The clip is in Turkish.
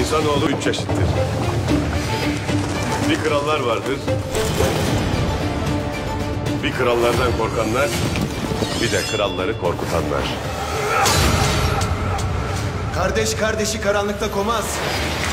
İnsanoğlu üç çeşittir. Bir krallar vardır. Bir krallardan korkanlar, bir de kralları korkutanlar. Kardeş kardeşi karanlıkta komaz.